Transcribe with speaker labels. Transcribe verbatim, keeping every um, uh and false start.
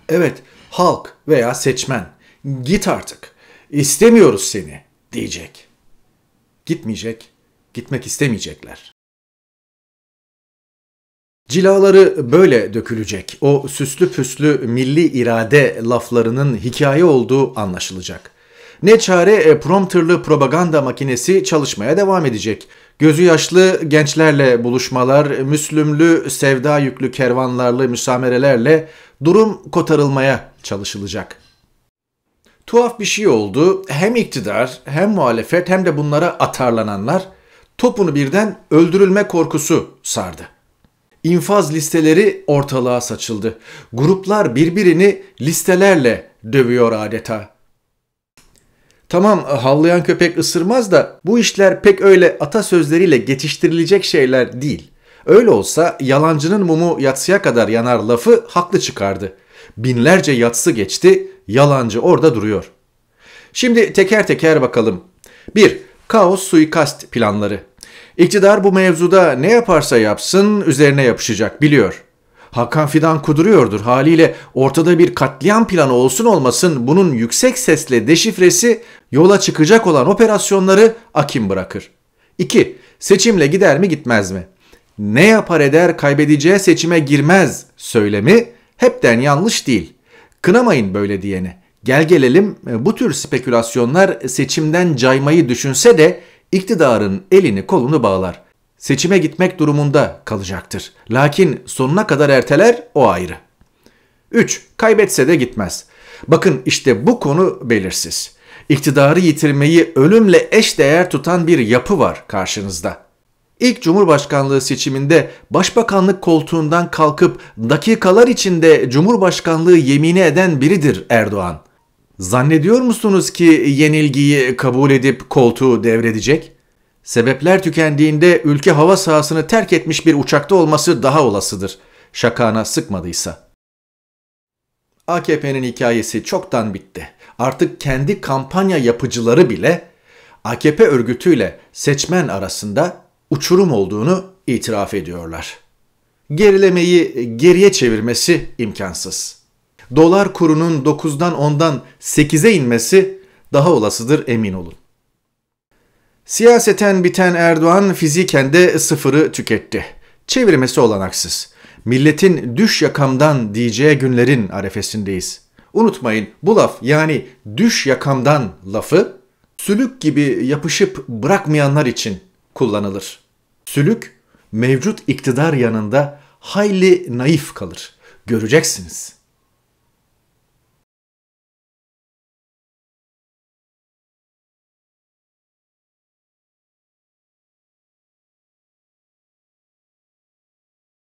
Speaker 1: Evet, halk veya seçmen, git artık, istemiyoruz seni diyecek. Gitmeyecek, gitmek istemeyecekler. Cilaları böyle dökülecek. O süslü püslü milli irade laflarının hikaye olduğu anlaşılacak. Ne çare prompterlı propaganda makinesi çalışmaya devam edecek. Gözü yaşlı gençlerle buluşmalar, Müslümlü sevda yüklü kervanlarlı müsamerelerle durum kotarılmaya çalışılacak. Tuhaf bir şey oldu. Hem iktidar hem muhalefet hem de bunlara atarlananlar topunu birden öldürülme korkusu sardı. İnfaz listeleri ortalığa saçıldı. Gruplar birbirini listelerle dövüyor adeta. Tamam, havlayan köpek ısırmaz da bu işler pek öyle atasözleriyle geçiştirilecek şeyler değil. Öyle olsa yalancının mumu yatsıya kadar yanar lafı haklı çıkardı. Binlerce yatsı geçti, yalancı orada duruyor. Şimdi teker teker bakalım. bir. Kaos suikast planları. İktidar bu mevzuda ne yaparsa yapsın üzerine yapışacak, biliyor. Hakan Fidan kuduruyordur, haliyle ortada bir katliam planı olsun olmasın bunun yüksek sesle deşifresi yola çıkacak olan operasyonları akim bırakır. iki. Seçimle gider mi gitmez mi? Ne yapar eder kaybedeceği seçime girmez söylemi hepten yanlış değil. Kınamayın böyle diyeni. Gel gelelim bu tür spekülasyonlar seçimden caymayı düşünse de iktidarın elini kolunu bağlar. Seçime gitmek durumunda kalacaktır. Lakin sonuna kadar erteler, o ayrı. üç. Kaybetse de gitmez. Bakın işte bu konu belirsiz. İktidarı yitirmeyi ölümle eşdeğer tutan bir yapı var karşınızda. İlk Cumhurbaşkanlığı seçiminde başbakanlık koltuğundan kalkıp dakikalar içinde Cumhurbaşkanlığı yemini eden biridir Erdoğan. Zannediyor musunuz ki yenilgiyi kabul edip koltuğu devredecek? Sebepler tükendiğinde ülke hava sahasını terk etmiş bir uçakta olması daha olasıdır. Şakana sıkmadıysa. A K P'nin hikayesi çoktan bitti. Artık kendi kampanya yapıcıları bile A K P örgütüyle seçmen arasında uçurum olduğunu itiraf ediyorlar. Gerilemeyi geriye çevirmesi imkansız. Dolar kurunun dokuzdan ondan sekize inmesi daha olasıdır, emin olun. Siyaseten biten Erdoğan fiziken de sıfırı tüketti. Çevirmesi olanaksız. Milletin düş yakamdan diyeceği günlerin arefesindeyiz. Unutmayın, bu laf, yani düş yakamdan lafı sülük gibi yapışıp bırakmayanlar için kullanılır. Sülük mevcut iktidar yanında hayli naif kalır. Göreceksiniz.